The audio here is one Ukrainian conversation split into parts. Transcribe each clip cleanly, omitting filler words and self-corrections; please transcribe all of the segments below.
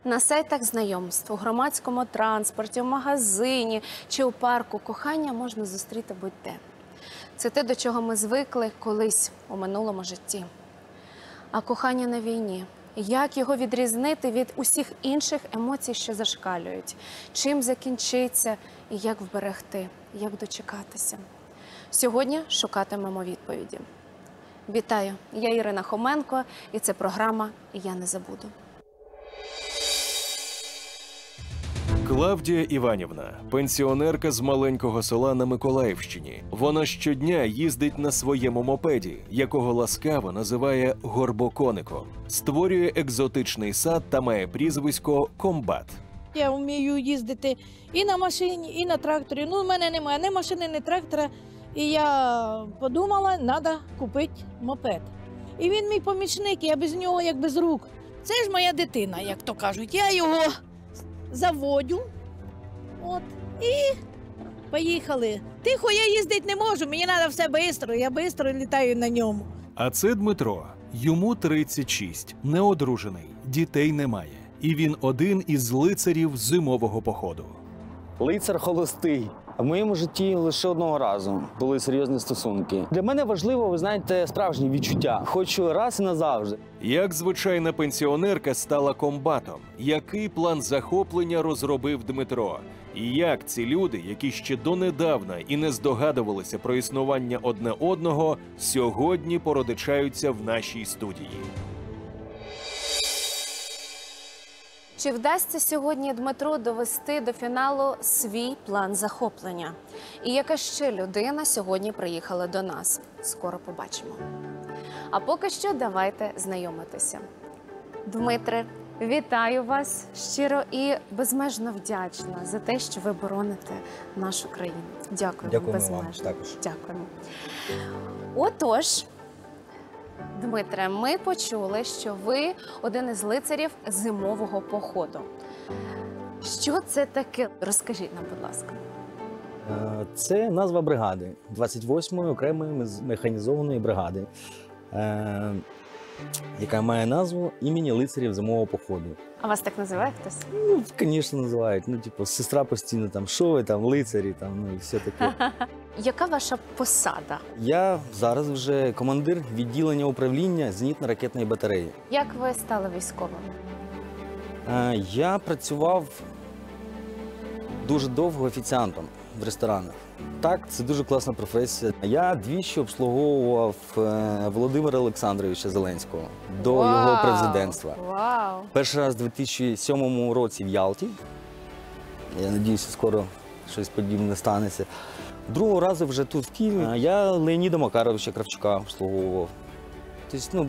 На сайтах знайомств, у громадському транспорті, в магазині чи у парку кохання можна зустріти будь-де. Це те, до чого ми звикли колись у минулому житті. А кохання на війні – як його відрізнити від усіх інших емоцій, що зашкалюють? Чим закінчиться і як вберегти, як дочекатися? Сьогодні шукатимемо відповіді. Вітаю, я Ірина Хоменко, і це програма «Я не забуду». Клавдія Іванівна – пенсіонерка з маленького села на Миколаївщині. Вона щодня їздить на своєму мопеді, якого ласкаво називає «горбокоником». Створює екзотичний сад та має прізвисько «Комбат». Я вмію їздити і на машині, і на тракторі. Ну, в мене немає ні машини, ні трактора. І я подумала, треба купити мопед. І він мій помічник, я без нього як без рук. Це ж моя дитина, як то кажуть. Я його заводю, і поїхали. Тихо я їздити не можу, мені треба все швидко, я швидко літаю на ньому. А це Дмитро. Йому 36, неодружений, дітей немає. І він один із лицарів зимового походу. Лицар холостий. В моєму житті лише одного разу були серйозні стосунки. Для мене важливо, ви знаєте, справжні відчуття. Хочу раз і назавжди. Як звичайна пенсіонерка стала комбатом? Який план захоплення розробив Дмитро? І як ці люди, які ще донедавна і не здогадувалися про існування одне одного, сьогодні породичаються в нашій студії? Чи вдасться сьогодні Дмитру довести до фіналу свій план захоплення? І яка ще людина сьогодні приїхала до нас? Скоро побачимо. А поки що давайте знайомитися. Дмитре, вітаю вас щиро і безмежно вдячна за те, що ви бороните нашу країну. Дякую вам безмежно. Також. Дякую. Отож, Дмитре, ми почули, що ви один із лицарів зимового походу. Що це таке? Розкажіть нам, будь ласка. Це назва бригади. 28-ї окремої механізованої бригади, яка має назву імені лицарів зимового походу. А вас так називає хтось? Ну, звісно, називають. Ну, типу, сестра постійно там, що ви там, лицарі, там, ну і все таке. Яка ваша посада? Я зараз вже командир відділення управління зенітно-ракетної батареї. Як ви стали військовим? Я працював дуже довго офіціантом в ресторанах. Так, це дуже класна професія. Я двічі обслуговував Володимира Олександровича Зеленського до його президентства. Вау! Перший раз у 2007 році в Ялті. Я сподіваюся, скоро щось подібне станеться. Другого разу вже тут, в Києві, я Леоніда Макаровича Кравчука обслуговував. Тобто,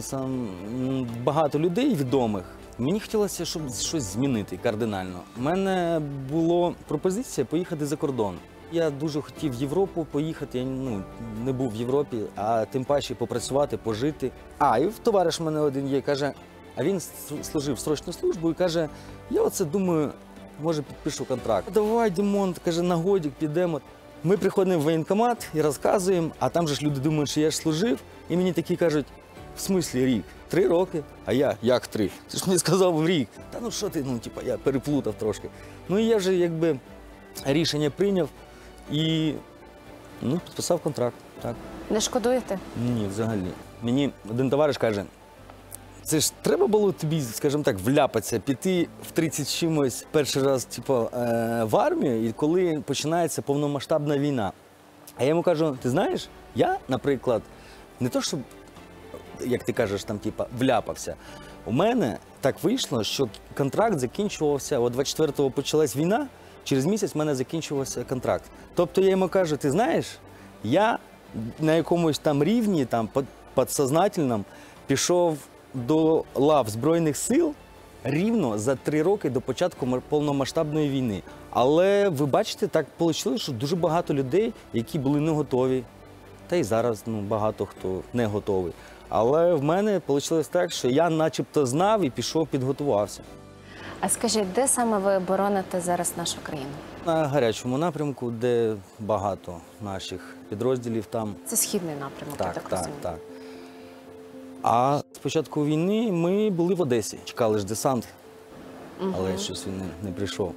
багато людей відомих. Мені хотілося, щоб щось змінити кардинально. У мене була пропозиція поїхати за кордон. Я дуже хотів в Європу поїхати, я не був в Європі, а тим паче попрацювати, пожити. І товариш в мене один є, каже, а він служив срочну службу і каже, я оце думаю, може підпишу контракт. Давай, Дімон, каже, на годик підемо. Ми приходимо в воєнкомат і розказуємо, а там же ж люди думають, що я ж служив, і мені такі кажуть, в смислі рік? 3 роки? А я, як 3? Ти ж мені сказав в рік. Та ну що ти, я переплутав трошки. Ну і я вже якби рішення прийняв і підписав контракт. Так. Не шкодуєте? Ні, взагалі. Мені один товариш каже, це ж треба було тобі, скажімо так, вляпатися, піти в 30 чимось перший раз в армію, і коли починається повномасштабна війна. А я йому кажу, ти знаєш, я, наприклад, не то, щоб, як ти кажеш, вляпався. У мене так вийшло, що контракт закінчувався, 24-го почалась війна, через місяць в мене закінчувався контракт. Тобто я йому кажу, ти знаєш, я на якомусь там рівні, підсознательному, пішов до лав Збройних сил рівно за 3 роки до початку повномасштабної війни. Але ви бачите, так вийшло, що дуже багато людей, які були не готові, та й зараз багато хто не готовий. Але в мене вийшло так, що я начебто знав і пішов, підготувався. А скажіть, де саме ви бороните зараз нашу країну? На гарячому напрямку, де багато наших підрозділів там. Це східний напрямок, я так розумію. Так. А з початку війни ми були в Одесі, чекали ж десант. але щось він не прийшов.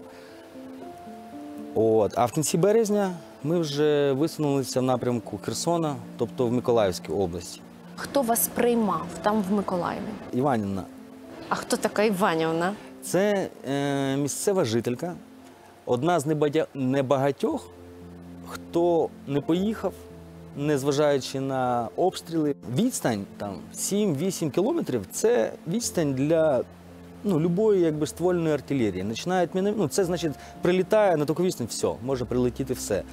От. А в кінці березня ми вже висунулися в напрямку Херсона, тобто в Миколаївській області. Хто вас приймав там в Миколаєві? Іванівна. А хто така Іванівна? Це місцева жителька, одна з небагатьох, хто не поїхав, незважаючи на обстріли. Відстань там 7-8 кілометрів – це відстань для любої ствольної артилерії. Починають це значить, прилітає на таку відстань, все, може прилетіти все.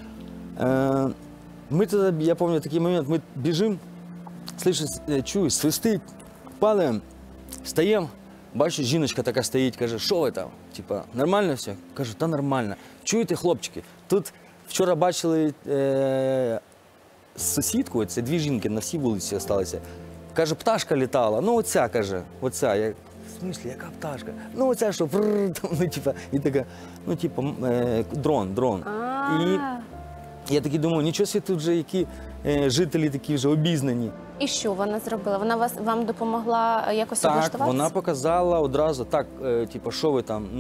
Ми тоді, я пам'ятаю такий момент, ми біжимо, чую, свистить, падаємо, встаємо. Бачу, жіночка така стоїть, каже, що ви там? Типа, нормально все? Кажу, та нормально. Чуєте, хлопчики, тут вчора бачили сусідку, це дві жінки на всій вулиці залишилися. Каже, пташка літала. Ну, оця, каже, оця. Я, в смислі, яка пташка? Ну, оця, що, і така, дрон. І я такий думаю, нічого собі, тут вже які жителі такі вже обізнані. І що вона зробила? Вона вам допомогла якось Так, облаштуватися? вона показала одразу, так, що ви там,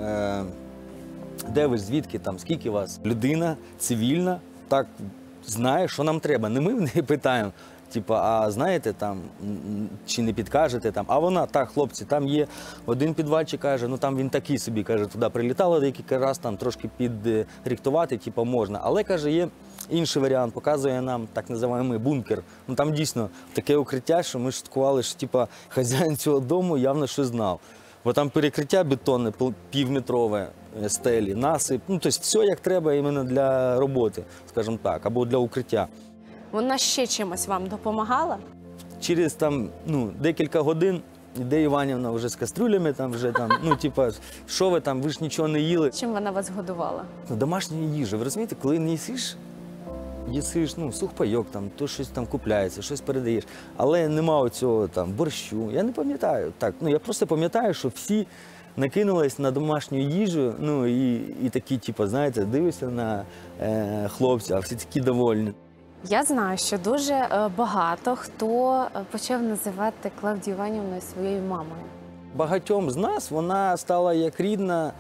де ви, звідки там, скільки вас. Людина цивільна, так, знає, що нам треба. Не ми в неї питаємо, а знаєте, там, чи не підкажете там. А вона, так, хлопці, там є один підвальчик, каже, там він такий собі, каже, туди прилітало декілька разів, там трошки підрихтувати, можна. Але, каже, є інший варіант, показує нам так називаємо бункер. Там дійсно таке укриття, що ми шуткували, що хазяїн цього дому явно щось знав. Бо там перекриття бетонне, півметрове, стелі, насип, тобто все як треба іменно для роботи, скажімо так, або для укриття. Вона ще чимось вам допомагала? Через декілька годин йде Іванівна вже з кастрюлями, що ви там, ви ж нічого не їли. Чим вона вас годувала? Домашньої їжі, ви розумієте, коли не їсиш, сухпайок, то щось там купляється, щось передаєш. Але нема оцього борщу. Я не пам'ятаю. Я просто пам'ятаю, що всі накинулись на домашню їжу, і такі, знаєте, дивишся на хлопців, а всі такі довольні. Я знаю, що дуже багато хто почав називати Клавдію Іванівну своєю мамою. Багатьом з нас вона стала як рідна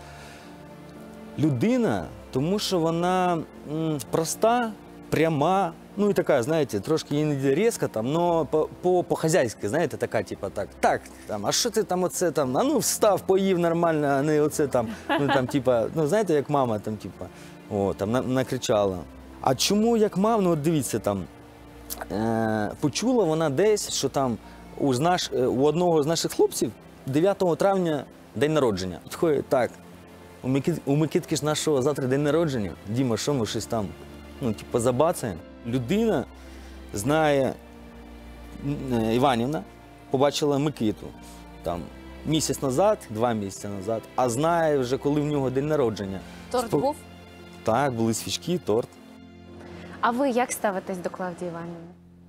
людина, тому що вона проста, пряма, і така, знаєте, трошки іноді різка, але по-хазяйськи, знаєте, така, а що ти там оце там, встав, поїв нормально, а не оце там, знаєте, як мама накричала. А чому як мама, от дивіться, почула вона десь, що там у одного з наших хлопців 9 травня день народження. Підходить, так, у Микитки ж нашого завтра день народження, Діма, що ми щось там, забацаємо. Людина знає, Іванівна побачила Микиту місяць назад, 2 місяці назад, а знає вже, коли в нього день народження. Торт був? Так, були свічки, торт. А ви як ставитесь до Клавдії Іванівни?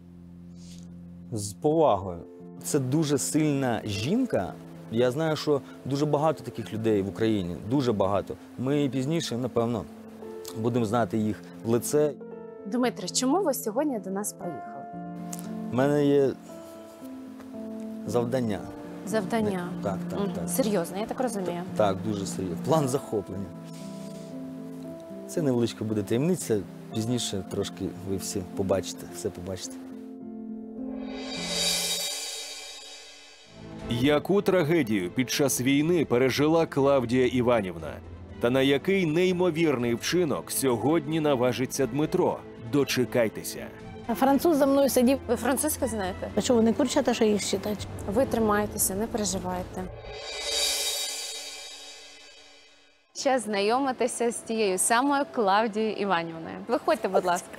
З повагою. Це дуже сильна жінка. Я знаю, що дуже багато таких людей в Україні, дуже багато. Ми пізніше, напевно, будемо знати їх в лице. Дмитре, чому ви сьогодні до нас приїхали? У мене є завдання. Завдання? Так. Серйозно, я так розумію. Так, дуже серйозно. План захоплення. Це невеличка буде таємниця. Пізніше трошки ви всі побачите, все побачите. Яку трагедію під час війни пережила Клавдія Іванівна? Та на який неймовірний вчинок сьогодні наважиться Дмитро? Дочекайтеся. Француз за мною сидів. Ви французьку знаєте? А що, вони курчата, що їх читати? Ви тримайтеся, не переживайте. Час знайомитися з тією самою Клавдією Іванівною. Виходьте, будь ласка.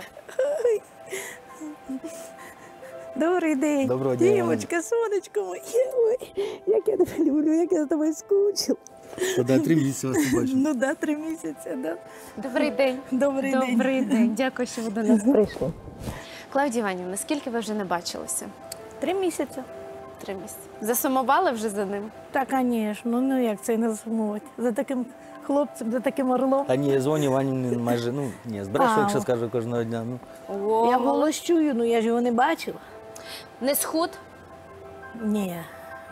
Добрий день. Доброго дня. Дімочка, сонечко моє. Ой, як я тебе люблю, як я за тобою скучила. 3 місяці вас побачив. 3 місяці, да. Добрий день. Добрий день. Добрий день. Дякую, що ви до нас прийшли. Клавдія Іванівна, скільки ви вже не бачилися? 3 місяці. 3 місяці. Засумували вже за ним? Так, звісно, як це не засумувати. За таким хлопцем, за таким орлом. Та ні, я дзвоню Іванівні майже, збрешу, якщо скажу кожного дня. О, Я голос чую, я ж його не бачила. не схуд? Ні,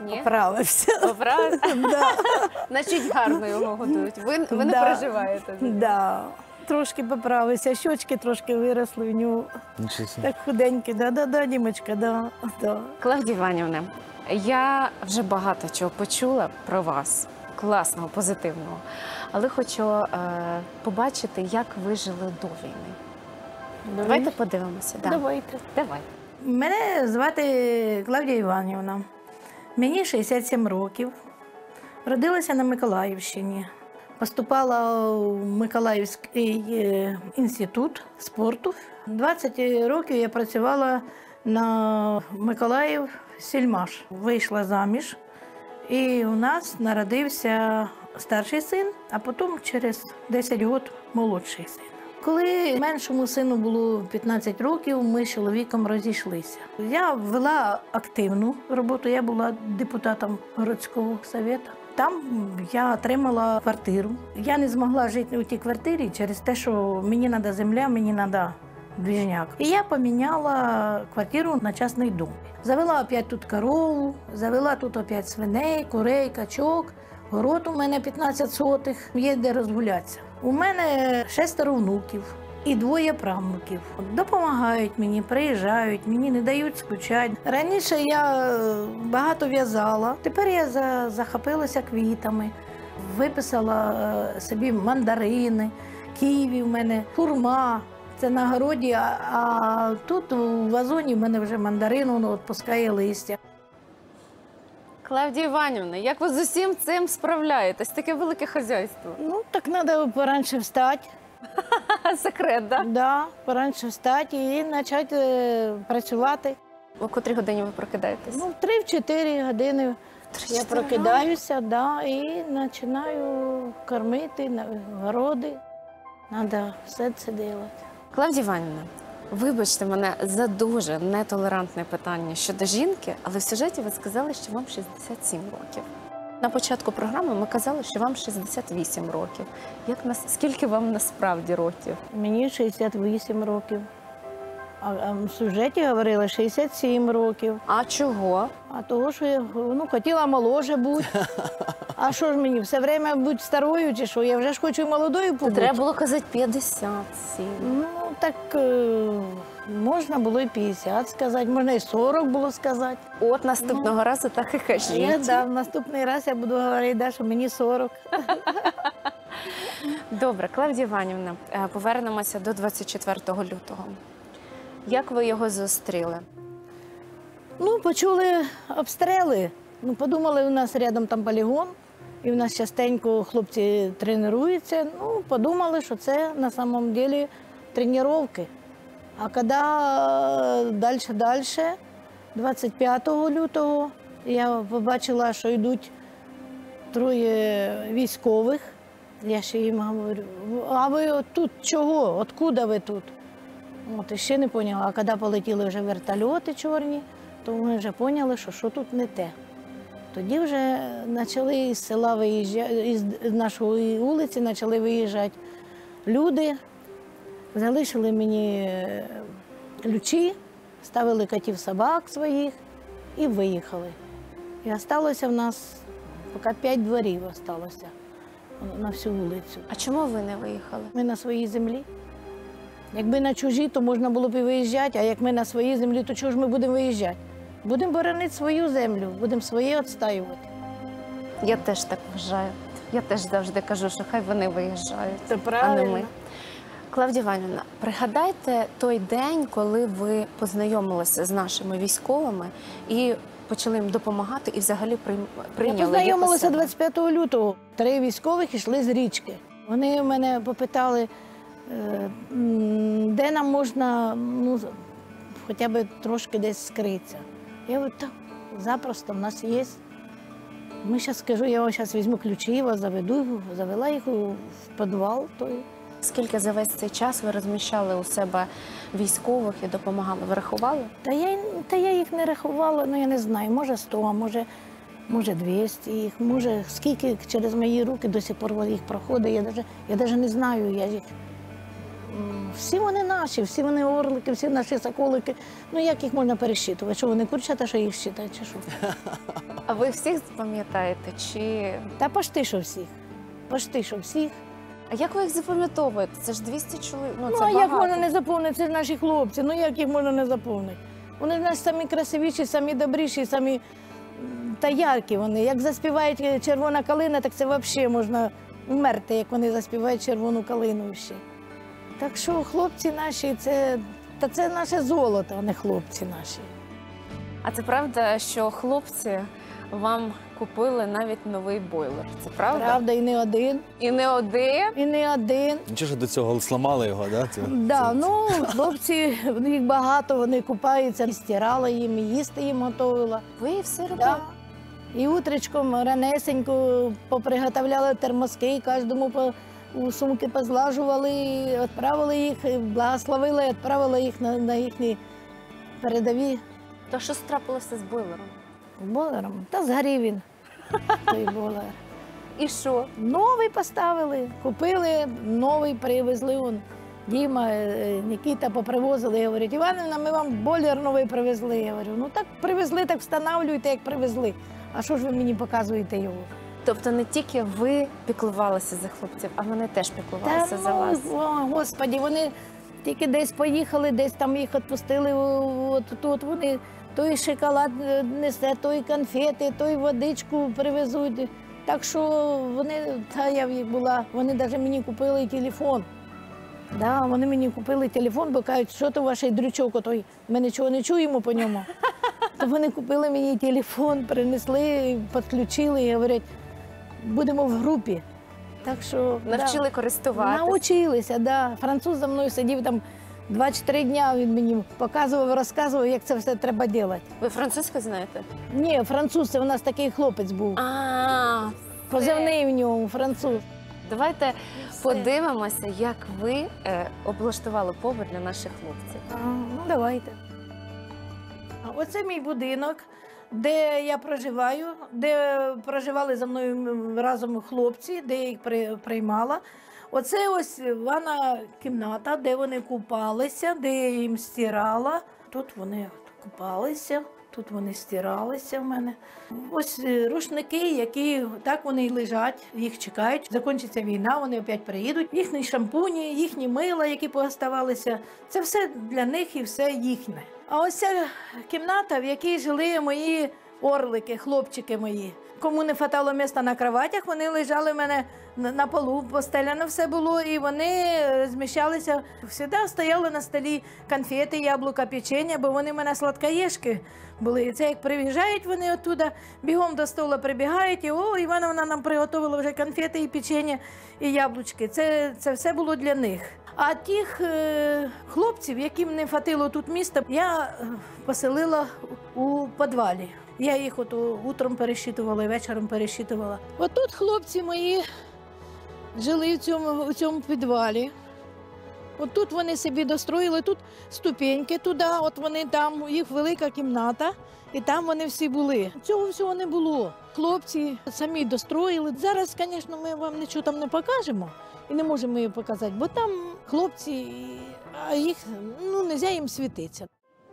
Ні? Поправився. Поправився? Да. Значить, гарно його годують. Ви не Да. переживаєте? Да. Трошки поправився, щочки трошки виросли в нього. Нічого собі. Так худенький, да, Дімочка, да. Клавдія Іванівна, я вже багато чого почула про вас, класного, позитивного, але хочу побачити, як ви жили до війни. Давайте подивимося. Да. Давайте. Давай. Мене звати Клавдія Іванівна. Мені 67 років. Родилася на Миколаївщині. Поступала в Миколаївський інститут спорту. 20 років я працювала на Миколаїв Сільмаш. Вийшла заміж, і у нас народився старший син, а потім через 10 років молодший син. Коли меншому сину було 15 років, ми з чоловіком розійшлися. Я вела активну роботу, я була депутатом городського совєту. Там я отримала квартиру. Я не змогла жити у тій квартирі через те, що мені треба земля, мені треба двіжняк. І я поміняла квартиру на частний дом. Завела опять тут корову, завела тут опять свиней, курей, качок. Город у мене 15 сотих, є де розгулятися. У мене 6 внуків і 2 правнуків. Допомагають мені, приїжджають, мені не дають скучати. Раніше я багато в'язала, тепер я захопилася квітами, виписала собі мандарини, ківі в мене, хурма. Це на городі, а тут у вазоні в мене вже мандарин, воно відпускає листя. Клавдія Іванівна, як ви з усім цим справляєтесь? Таке велике хазяйство. Ну, так треба пораньше встати. Секрет, так? Да, пораньше встати і почати працювати. О котрій годині ви прокидаєтесь? Ну, в 3-4 години я прокидаюся, да, і починаю кормити на городи. Треба все це робити. Клавдія Іванівна, вибачте мене за дуже нетолерантне питання щодо жінки, але в сюжеті ви сказали, що вам 67 років. На початку програми ми казали, що вам 68 років. Скільки вам насправді років? Мені 68 років. А в сюжеті говорили 67 років. А чого? А того, що я хотіла моложе бути. А що ж мені, все время бути старою чи що? Я вже ж хочу і молодою побути. Треба було казати 57. Ну, так можна було і 50 сказати, можна і 40 було сказати. От наступного разу так і кажіть. В наступний раз я буду говорити, що мені 40. Добре, Клавдія Іванівна, повернемося до 24 лютого. Як ви його зустріли? Ну, почули обстріли. Ну, подумали, у нас рядом там полігон, і в нас частенько хлопці тренуються. Ну, подумали, що це на самом деле тренування. А коли далі, 25 лютого, я побачила, що йдуть 3 військових. Я ще їм говорю, а ви тут чого? Откуда ви тут? От, і ще не поняла. А коли полетіли вже вертольоти чорні, то ми вже поняли, що тут не те. Тоді вже почали із села виїжджати, із нашої вулиці почали виїжджати люди, залишили мені ключі, ставили котів собак своїх і виїхали. І залишилося в нас поки 5 дворів залишилося на всю вулицю. А чому ви не виїхали? Ми на своїй землі. Якби на чужі, то можна було б і виїжджати, а як ми на своїй землі, то чого ж ми будемо виїжджати? Будемо боронити свою землю, будемо своє відстоювати. Я теж так вважаю. Я теж завжди кажу, що хай вони виїжджають, Це а не правильно. ми. Клавдія Іванівна, пригадайте той день, коли ви познайомилися з нашими військовими і почали їм допомагати і взагалі прийняли Я їх у познайомилася себе. 25 лютого. 3 військових йшли з річки. Вони мене попитали, де нам можна хоча б трошки десь скритися. Я говорю, так, запросто, в нас є. Ми зараз скажу, я вам зараз візьму ключі, вас заведу, завела їх в підвал той. Скільки за весь цей час ви розміщали у себе військових і допомагали? Ви рахували? Та я їх не рахувала, я не знаю, може 100, а може 200 їх, може скільки через мої руки до сих пор їх проходить, я навіть не знаю, я їх всі вони наші, всі вони орлики, всі наші соколики. Ну як їх можна пересчитувати? Що вони курчата, що їх считають, чи що? А ви всіх пам'ятаєте? Чи Та почти що всіх. Почти що всіх. а як ви їх запам'ятовуєте? Це ж 200 чоловік. Ну, Ну, це а як багато. можна не заповнити? Це ж наші хлопці. Ну як їх можна не заповнити? Вони ж наші самі красивіші, самі добріші, самі та яркі вони. Як заспівають червона калина, так це взагалі можна вмерти, як вони заспівають червону калину ще. Так що хлопці наші, це наше золото, а не хлопці наші. А це правда, що хлопці вам купили навіть новий бойлер? Це правда? Правда, і не один, І не один? і не один. Нічого ж до цього сламали його, да? Да, ну, хлопці, їх багато, вони купаються, і стирала їм, і їсти їм готувала. Ви все робили? Да. І утречком ранесенько поприготовляли термоски, кожному у сумки позлажували, відправили їх, благословили, відправили їх на їхні передові То що трапилося з бойлером? бойлером. Та згорів він, той бойлер. І що? Новий поставили, купили, новий привезли. Он. Діма, Нікіта попривозили. Говорять, Іванівна, ми вам бойлер новий привезли. Я говорю, ну так привезли, так встановлюйте, як привезли. А що ж ви мені показуєте його? Тобто не тільки ви піклувалися за хлопців, а вони теж піклувалися за вас. О, Господі, вони тільки десь поїхали, десь там їх відпустили. От тут вони той шоколад несе, той конфети, той водичку привезуть. Так що вони, та я в їх була, вони навіть мені купили телефон. Да, вони мені купили телефон, бо кажуть, що то ваш дрючок, той, ми нічого не чуємо по ньому. То вони купили мені телефон, принесли, підключили і говорять, будемо в групі. Так що, Навчили користуватися. Научилися, да. Француз за мною сидів там 2-3 дня, він мені показував, розказував, як це все треба робити. Ви французьку знаєте? Ні, француз, це у нас такий хлопець був. А, Позивний в ньому, француз. давайте подивимося, як ви облаштували побут для наших хлопців. Ну, давайте. Оце мій будинок, де я проживаю, де проживали за мною разом хлопці, де я їх приймала. Оце ось ванна кімната, де вони купалися, де я їм стирала. Тут вони купалися, тут вони стиралися в мене. Ось рушники, які так вони й лежать, їх чекають. Закінчиться війна, вони опять приїдуть. Їхні шампуні, їхні мила, які пооставалися. Це все для них і все їхнє. А ось ця кімната, в якій жили мої орлики, хлопчики мої. Кому не хватало місця на кроватях, вони лежали в мене на полу, постеляно все було, і вони зміщалися. Завжди стояли на столі конфети, яблука, печення, бо вони в мене сладкоєшки були. І це як приїжджають вони оттуда, бігом до столу прибігають, і о, Івановна нам приготувала вже конфети і печення, і яблучки. Це все було для них. А тих хлопців, яким не хватило тут міста, я поселила у підвалі. Я їх от утром пересчитувала і вечором пересчитувала. Отут хлопці мої жили в цьому підвалі. От тут вони собі достроїли, тут ступеньки туди, от вони там, їх велика кімната, і там вони всі були. Цього всього не було. Хлопці самі достроїли. Зараз, звісно, ми вам нічого там не покажемо і не можемо її показати, бо там хлопці, а їх, ну, не можна їм світитися.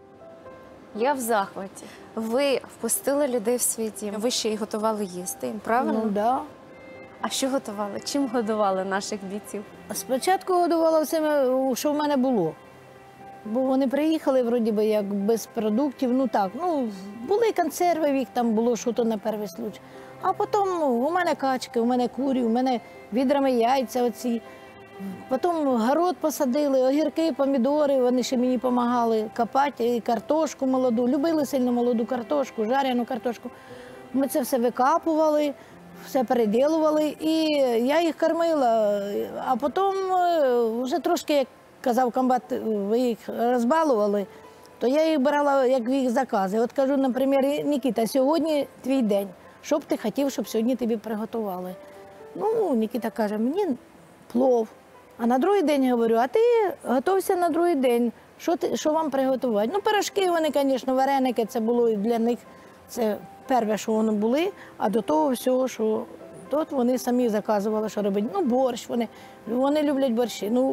Я в захваті. Ви впустили людей в свій дім. Ви ще й готували їсти їм, правильно? Ну, да. А що готували? Чим годували наших бійців? Спочатку годувала все, що в мене було. Бо вони приїхали, вроді би, як без продуктів, ну так, ну, були консерви, їх там було щось на перший случай. А потім, ну, у мене качки, у мене курі, у мене відрами яйця оці. Потім город посадили, огірки, помідори, вони ще мені допомагали копати, і картошку молоду, любили сильно молоду картошку, жарену картошку. Ми це все викапували, все переділували, і я їх кормила. А потім вже трошки, як казав комбат, ви їх розбалували, то я їх брала, як їх закази. От кажу, наприклад, Нікіта, сьогодні твій день, що б ти хотів, щоб сьогодні тобі приготували? Ну, Нікіта каже, мені плов. А на другий день говорю, а ти готовся на другий день, що вам приготувати? Ну, пирожки вони, звісно, вареники, це було для них, це перше, що вони були, а до того всього, що тут вони самі заказували, що робити. Ну, борщ, вони люблять борщі. Ну,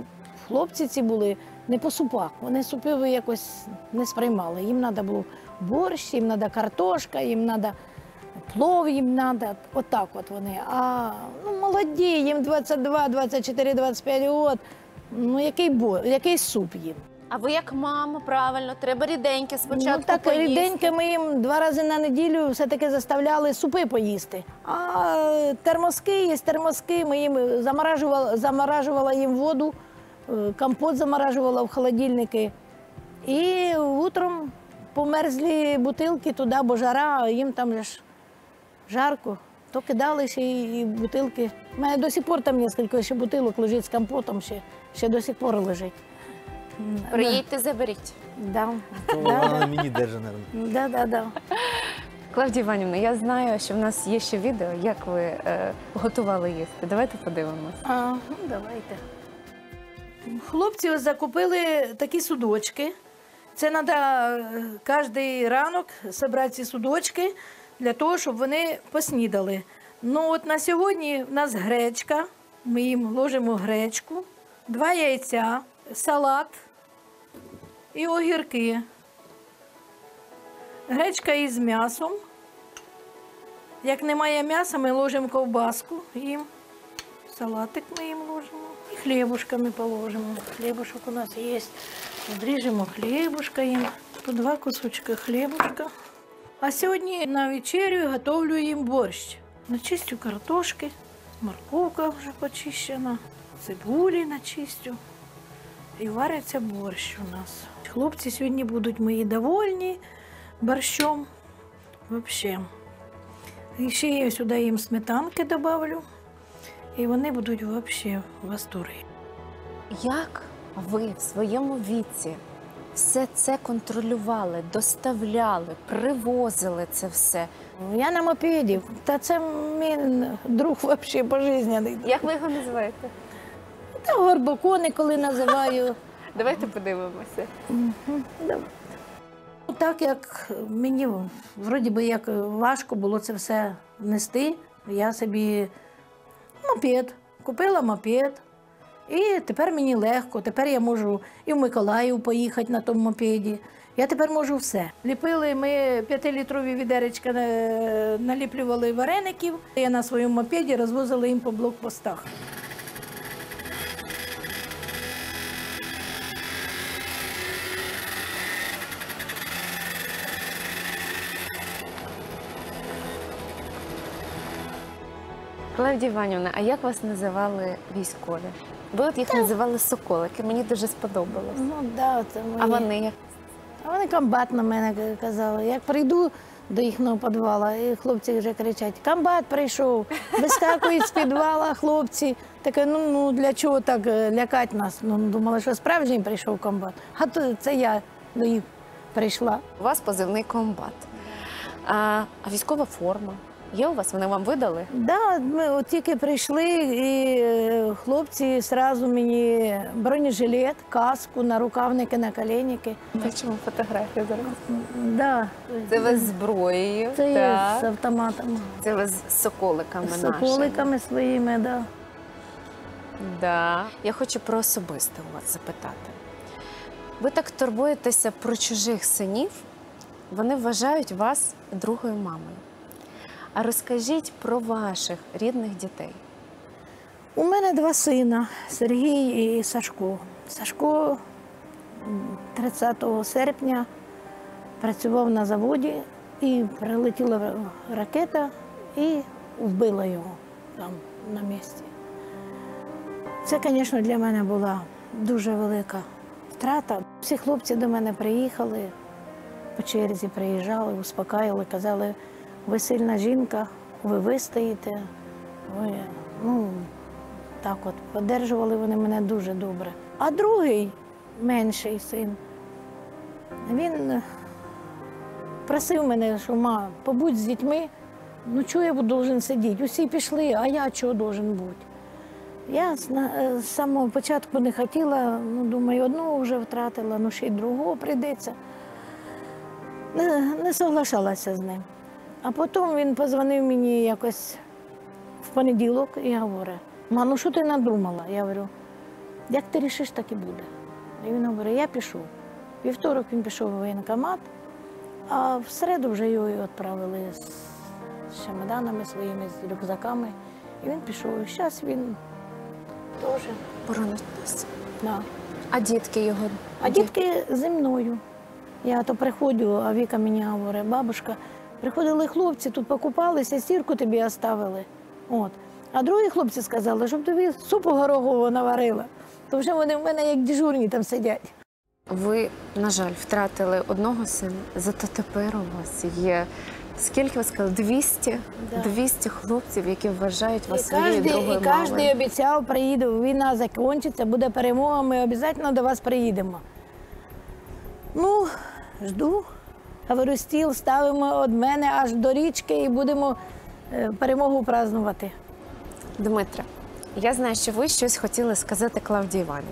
хлопці ці були не по супах, вони супи якось не сприймали. Їм треба було борщ, їм треба картошка, їм треба плов, їм треба. Отак от вони. А ну, молоді, їм 22, 24, 25 років. Ну який суп їм? А ви як мама, правильно, треба ріденьке спочатку Ну так поїсти. ріденьке ми їм 2 рази на неділю все-таки заставляли супи поїсти. А термоски є термоски, ми їм заморажувала їм воду, компот заморажувала в холодильники. І утром померзлі бутилки туди, бо жара, а їм там же ж жарко. То кидали ще і бутилки. У мене до сих пор там кілька ще бутилок лежить з компотом, ще до сих пор лежить. Приїдьте, заберіть. Да. То вона мені держить, мабуть. Да. Клавдія Іванівна, я знаю, що в нас є ще відео, як ви готували їсти. Давайте подивимось. Ну, давайте. Хлопці ось закупили такі судочки. Це треба кожен ранок зібрати ці судочки для того, щоб вони поснідали. Ну от на сьогодні в нас гречка, ми їм ложимо гречку, 2 яйця, салат і огірки. Гречка із м'ясом. Як немає м'яса, ми ложимо ковбаску їм. Салатик ми їм ложимо. І хлібушками положимо. Хлібушок у нас є. Зріжемо хлібушка їм. По 2 кусочки хлібушка. А сьогодні на вечерю готовлю їм борщ. Начистю картошки, морковка вже почищена, цибулі начистю. І вариться борщ у нас. Хлопці сьогодні будуть мої довольні борщом. Взагалі. І ще я сюди їм сметанки добавлю. І вони будуть взагалі в восторгі. Як ви в своєму віці все це контролювали, доставляли, привозили це все? Я на мопеді. Та це мій друг взагалі пожизнений. Як ви його називаєте? Та горбокони, коли називаю. Давайте подивимося. Так як мені вроді би як важко було це все нести, я собі мопед, купила мопед. І тепер мені легко, тепер я можу і в Миколаїв поїхати на тому мопеді. Я тепер можу все. Ліпили ми 5-літрові відеречка, наліплювали вареників. Я на своєму мопеді розвозила їм по блокпостах. Клавдія Іванівна, а як вас називали військові? Ви от їх називали соколики, мені дуже сподобалось. Ну, да, це мої. А вони як? А вони комбат на мене казали. Як прийду до їхнього підвала, і хлопці вже кричать: комбат прийшов, вискакують з підвала хлопці. Таке, ну для чого так лякати нас? Ну, думали, що справжній прийшов комбат. А то це я до їх прийшла. У вас позивний комбат. А військова форма? Є у вас? Вони вам видали? Да, ми от тільки прийшли, і хлопці одразу мені бронежилет, каску, нарукавники, наколенники. Бачимо фотографію зараз. Да. Це ви з зброєю. Це є так. з автоматом. Це ви з соколиками З нашими. соколиками своїми, да. Да. Я хочу про особисте у вас запитати. Ви так турбуєтеся про чужих синів, вони вважають вас другою мамою. А розкажіть про ваших рідних дітей. У мене 2 сина, Сергій і Сашко. Сашко 30 серпня працював на заводі, і прилетіла ракета і вбила його там на місці. Це, звісно, для мене була дуже велика втрата. Всі хлопці до мене приїхали, по черзі приїжджали, успокаювали, казали: ви сильна жінка, ви вистоїте, ви, так от, підтримували вони мене дуже добре. А другий, менший син, він просив мене, що ма, побудь з дітьми, ну чого я должен сидіти? Усі пішли, а я чого должен бути? Я з самого початку не хотіла, думаю, одного вже втратила, ще й другого прийдеться. Не соглашалася з ним. А потім він позвонив мені якось в понеділок і говорить: ма, ну що ти надумала? Я говорю: як ти рішиш, так і буде. І він говорить, я пішов. Вівторок він пішов у воєнкомат, а в середу вже його відправили з чемоданами своїми, з рюкзаками. І він пішов. І зараз він теж. Боронить нас. Да. А дітки його? А дітки зі мною. Я то приходжу, а Віка мені говорить, бабушка, приходили хлопці, тут покупалися, сірку тобі оставили. От. А другі хлопці сказали, щоб тобі супу горохового наварила. То вже вони в мене як дежурні там сидять. Ви, на жаль, втратили одного сина, зато тепер у вас є, скільки ви сказали, 200? Да. 200 хлопців, які вважають вас І своєю другою кожен мамою. обіцяв, приїде, війна закінчиться, буде перемога, ми обов'язково до вас приїдемо. Ну, жду. Говорю, стіл ставимо від мене аж до річки і будемо перемогу празднувати. Дмитре, я знаю, що ви щось хотіли сказати Клавдії Іванівні.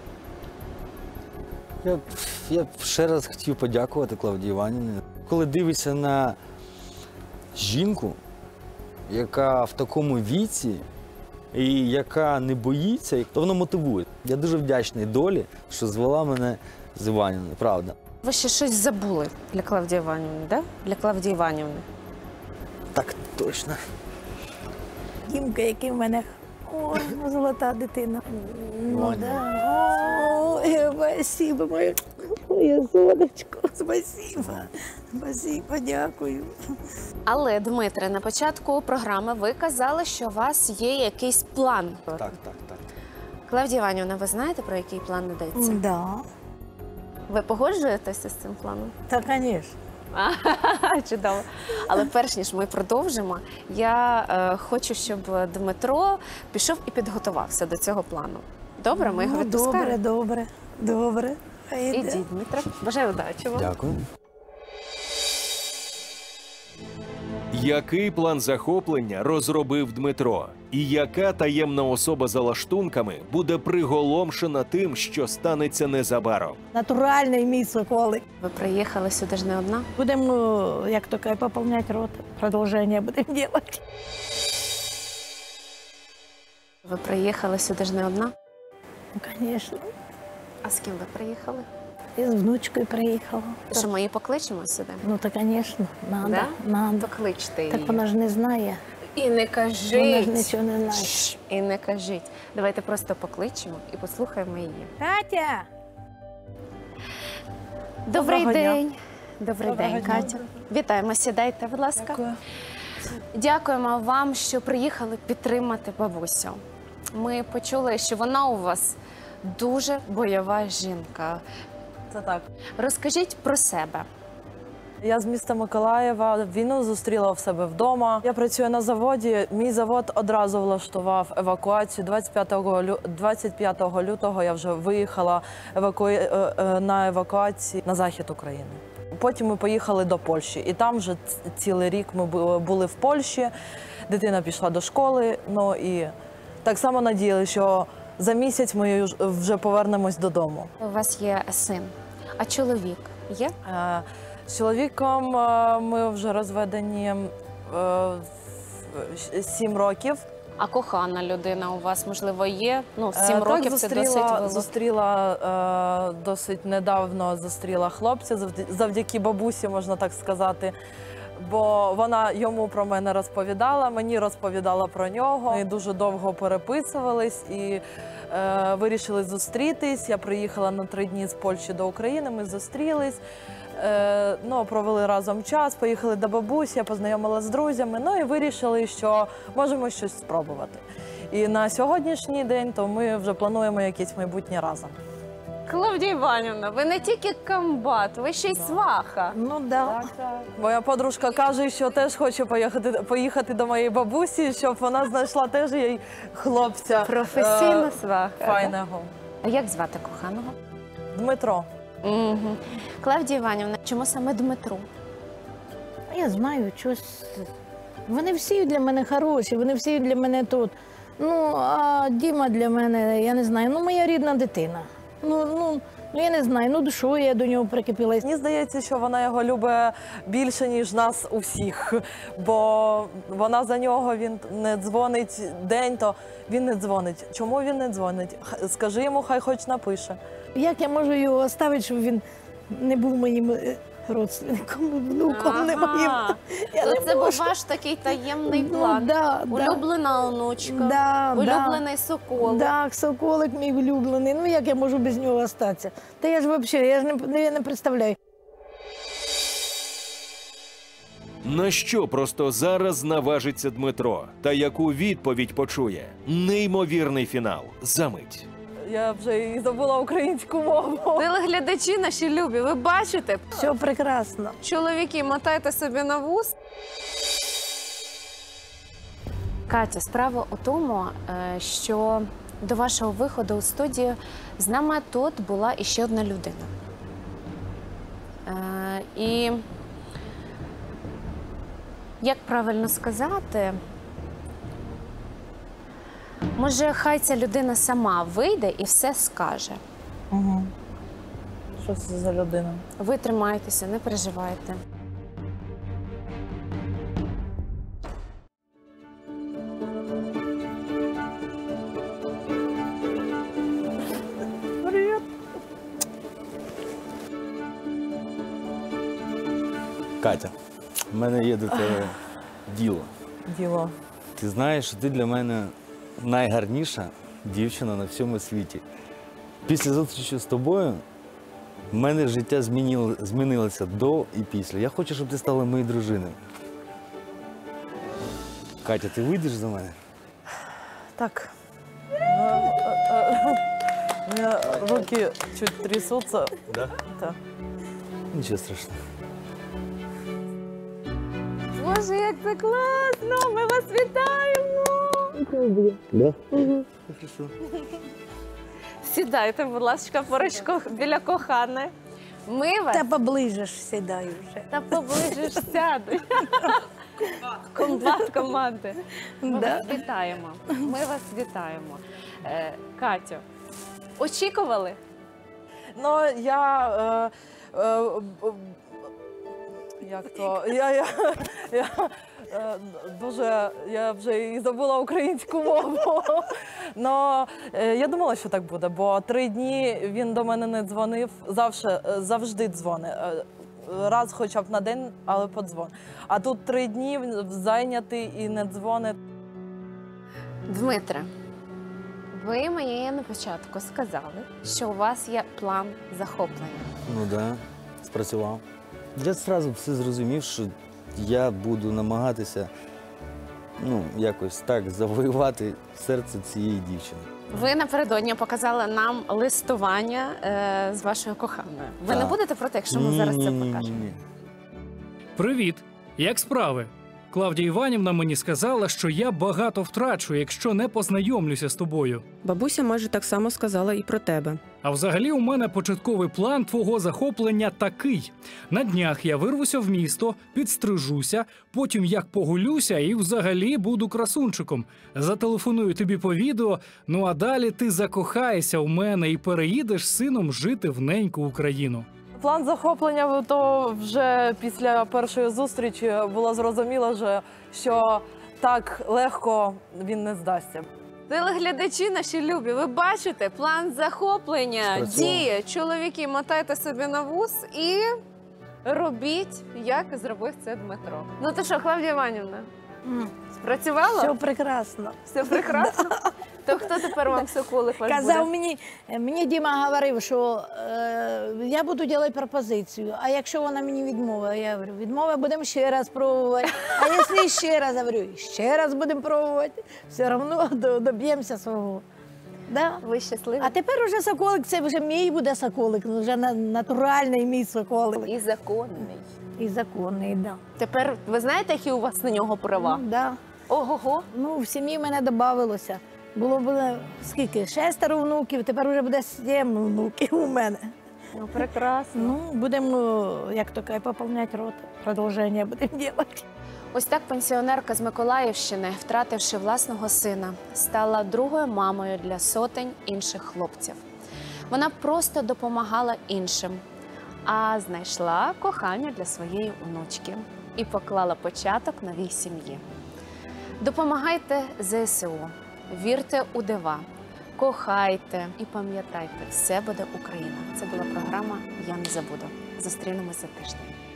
Я ще раз хотів подякувати Клавдії Іванівні. Коли дивишся на жінку, яка в такому віці і яка не боїться, то воно мотивує. Я дуже вдячний долі, що звела мене з Іванівною, правда. Ви ще щось забули для Клавдії Іванівни, да? Для Клавдії Іванівни. Так точно. Дімка, який в мене, ой, золота дитина. Ну, да. Ой, спасибо, моє сонечко, спасибо. Спасибо, дякую. Але, Дмитре, на початку програми ви казали, що у вас є якийсь план. Так. Клавдія Іванівна, ви знаєте, про який план йдеться? Да. Ви погоджуєтеся з цим планом? Та, звісно. Чудово. Але перш ніж ми продовжимо, я хочу, щоб Дмитро пішов і підготувався до цього плану. Добре, ми його відпускаємо? Добре. Ідіть, Дмитро. Бажаю удачі вам. Дякую. Який план захоплення розробив Дмитро? І яка таємна особа за лаштунками буде приголомшена тим, що станеться незабаром? Натуральний мій соколик. Ви приїхали сюди ж не одна? Будемо, як то кажуть, поповняти рот. Продовження будемо робити. Ви приїхали сюди ж не одна? Ну, звісно. А з ким ви приїхали? І з внучкою приїхала. Що ми її покличемо сюди? Ну, то, звісно, надо. Покличте її. Так вона ж не знає. І не кажіть. Вона ж нічого не знає. І не кажіть. Давайте просто покличемо і послухаємо її. Катя! Добрий Доброго дня. день. Добрий день, дня. Катя. Вітаємо, сідайте, будь ласка. Дякую. Дякуємо вам, що приїхали підтримати бабусю. Ми почули, що вона у вас дуже бойова жінка. Це так. Розкажіть про себе. Я з міста Миколаєва, війну зустріла в себе вдома. Я працюю на заводі. Мій завод одразу влаштував евакуацію. 25 лютого я вже виїхала на евакуації на захід України. Потім ми поїхали до Польщі. І там вже цілий рік ми були в Польщі. Дитина пішла до школи. Ну і так само надіялися, що за місяць ми вже повернемось додому. У вас є син, а чоловік є? З чоловіком ми вже розведені 7 років. А кохана людина у вас, можливо, є? Ну, 7 Так, років це досить велико. зустріла досить недавно хлопця, завдяки бабусі, можна так сказати. Бо вона йому про мене розповідала, мені розповідала про нього. Ми дуже довго переписувались і вирішили зустрітись. Я приїхала на 3 дні з Польщі до України, ми зустрілись. Провели разом час, поїхали до бабусі, я познайомилася з друзями, і вирішили, що можемо щось спробувати. І на сьогоднішній день то ми вже плануємо якесь майбутнє разом. Клавдія Іванівна, ви не тільки комбат, ви ще й сваха. Ну, да. Моя подружка каже, що теж хоче поїхати до моєї бабусі, щоб вона знайшла теж їй хлопця. Професійна сваха. Файного. А як звати коханого? Дмитро. Угу. Клавдія Іванівна, чому саме Дмитро? Я знаю, щось. Вони всі для мене хороші, вони всі для мене тут. Ну, а Діма для мене, я не знаю, моя рідна дитина. Ну, я не знаю, ну душою я до нього прикипілася. Мені здається, що вона його любить більше, ніж нас усіх, бо вона за нього, він не дзвонить день, то він не дзвонить. Чому він не дзвонить? Скажи йому, хай хоч напише. Як я можу його оставити, щоб він не був моїм родственником, внуком, не моїм? Я То не це був можу. ваш такий таємний Ну, план. да, да. Улюблена онучка, Да, улюблений сокол. Так, соколик мій улюблений. Ну як я можу без нього остатися? Та я ж взагалі, я не представляю. На що просто зараз наважиться Дмитро? Та яку відповідь почує? Неймовірний фінал. Замить. Я вже і забула українську мову. Телеглядачі наші любі, ви бачите? Все прекрасно. Чоловіки, мотайте собі на вуз. Катя, справа у тому, що до вашого виходу у студію з нами тут була іще одна людина. І, як правильно сказати, може, хай ця людина сама вийде і все скаже. Угу. Що це за людина? Ви тримайтеся, не переживайте. Привіт. Катя, в мене є до тебе діло. Діло. Ти знаєш, що ти для мене найгарніша дівчина на всьому світі. Після зустрічі з тобою в мене життя змінилося до і після. Я хочу, щоб ти стала моєю дружиною. Катя, ти вийдеш за мене? Так. У мене руки чуть трясуться. Да? Так. Нічого страшного. Боже, як це класно! Ми вас вітаємо! Да? Хорошо. Сідайте, будь ласка, поруч біля коханої. Ми вас Та поближе ж сідаю вже. та поближе ж сядуть. Комбат команди. Ми Да. вас вітаємо. Ми вас вітаємо. Катю, очікували? Ну, як то? Я вже і забула українську мову. Но я думала, що так буде, бо 3 дні він до мене не дзвонив, завжди дзвонить. Раз хоча б на день, але подзвон. А тут 3 дні він зайнятий і не дзвонить. Дмитре, ви мені на початку сказали, що у вас є план захоплення. Ну так, да, спрацював. Я одразу все зрозумів, що я буду намагатися якось так завоювати серце цієї дівчини. Ви напередодні показали нам листування з вашою коханою. Ви не Так. будете проти, якщо ми зараз це покажемо? Ні-ні-ні. Привіт! Як справи? Клавдія Іванівна мені сказала, що я багато втрачу, якщо не познайомлюся з тобою. Бабуся майже так само сказала і про тебе. А взагалі у мене початковий план твого захоплення такий. На днях я вирвуся в місто, підстрижуся, потім як погулюся і взагалі буду красунчиком. Зателефоную тобі по відео, ну а далі ти закохаєшся в мене і переїдеш з сином жити в неньку Україну. План захоплення, то вже після першої зустрічі було зрозуміло, що так легко він не здасться. Телеглядачі наші любі, ви бачите, план захоплення Спрацював. діє. Чоловіки, мотайте собі на вуз і робіть, як зробив це Дмитро. Ну то що, Клавдія Іванівна, спрацювало? Все прекрасно. Все прекрасно? То хто тепер вам соколик ваш Казав буде? мені Діма говорив, що я буду робити пропозицію, а якщо вона мені відмовить, я говорю, відмова будемо ще раз пробувати. А якщо ще раз, говорю, ще раз будемо пробувати, все одно доб'ємося свого. Да? Ви щасливі? А тепер уже соколик, це вже мій буде соколик, вже натуральний мій соколик. І законний. І законний, да. Тепер ви знаєте, які у вас на нього права? Да. Ого-го. Ну, в сім'ї в мене додавалося. Було б скільки? 6 внуків, тепер вже буде 7 внуків у мене. Ну, прекрасно. Ну, будемо, як то кажуть, поповняти рот. Продовження будемо робити. Ось так пенсіонерка з Миколаївщини, втративши власного сина, стала другою мамою для сотень інших хлопців. Вона просто допомагала іншим, а знайшла кохання для своєї онучки і поклала початок новій сім'ї. Допомагайте ЗСУ, вірте у дива, кохайте і пам'ятайте, все буде Україна. Це була програма «Я не забуду». Зустрінемось за тиждень.